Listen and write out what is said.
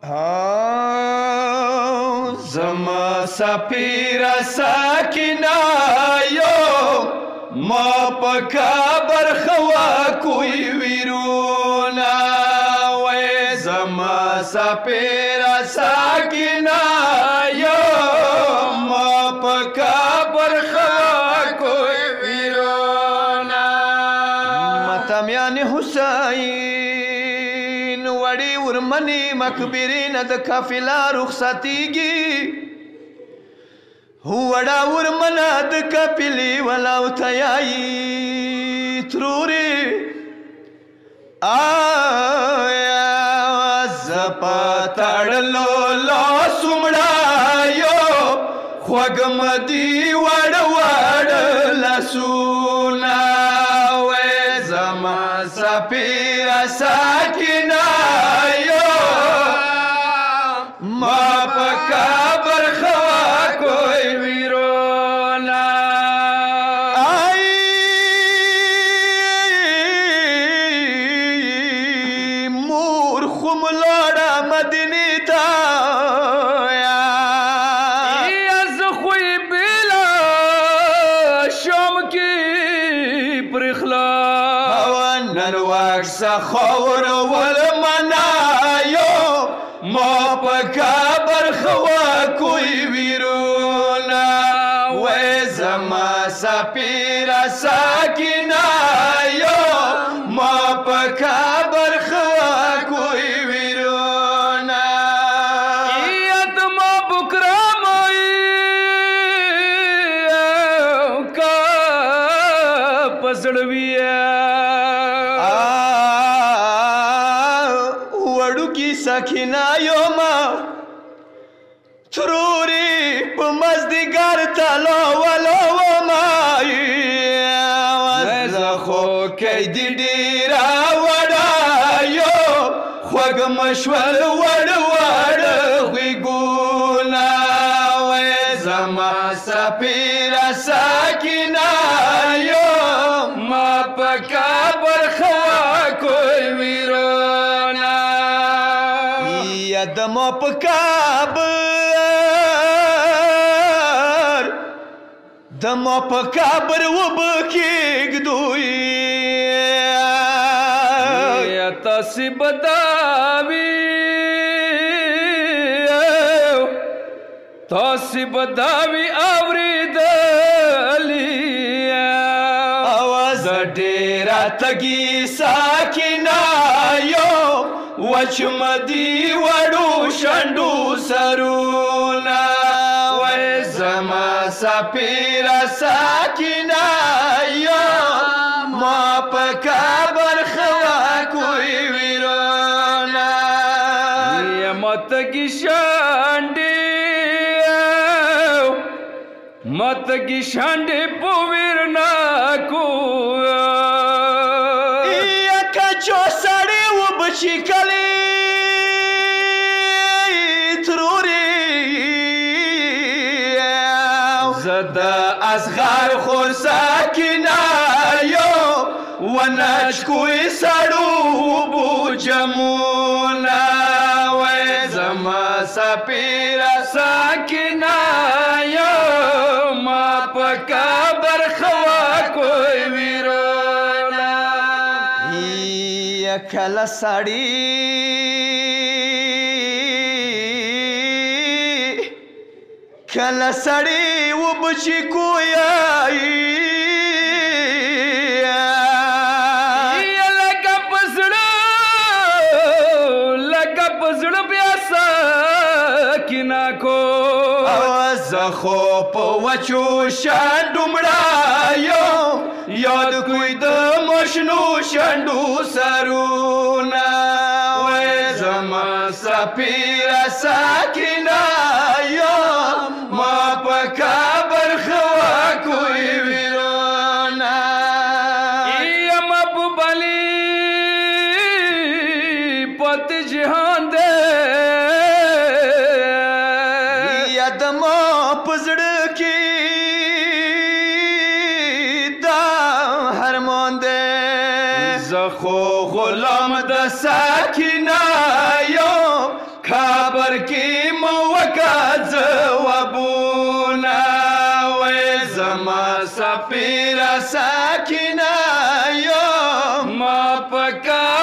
زما سفیره ساکینه یو ما په کابر خوا کوی ویرونا وای زما سفیره ساکینه یو ما په کابر خوا کوی ویرونا متمیان حسین وړي ورمنې مقبرې نه د قافله رخصتېږي وړه ورمنه د قافلې ولاو تیایي ترورې زه په تړلو لاسو مړایو خوږم دي وړه وړه لاسونه وای زما سفیره ساکینه یو ما په کابر خوا کوی ویرونا مور خو م لاړه مدینې ته زه خو یې بېله شام کې پرېخلا نن څخه ورول منایو ما په کابر خوا کوی ویرونا وای زما سفیره ساکینه یو ما په کابر خوا کوی ویرونا یاد ما بکرامای کا پسړویا سکینه یوما تروري په مزدګر تلو ولوما زه خو کې دې ډېره وړه یو خوږ مشول وړه وړه غوږونه وای زما سفیره ساکینه یو ما په کابر خوا کوی ویرونا د ما په کابر د ما په کابر وبکېږدوی تاسې به داوي اورېدلي اواز ډېره تږي ساکینه یو وچمدی وړو شنډو سرونه وای زما سفیره ساکینه یو ما په کابر خوا کوی ویرونا متګي شانډې په ویرنا کو کچو سړی وبچی کلی تروري زد اصغر خور ساکینه یو ونشکوی سړو بو جمونه وای زما سفیره ساکینه یو ما په کابر خوا کوی ویرونا کله سړی وبچی کویای لکه پزړه بیا ساکینه کو زه خو په وچو شانډو مړایو یاد کوی د مشنو شنډو سرونه وای زما سفیره ساکینه یو ما په کابر خوا کوی ویرونا یم په بلی پت جهان دې یاد ما په زړه کې زه خو غلام د ساکینه یم ورکی موکا جوابونا وی زما سفیر ساکینا یو ما پکا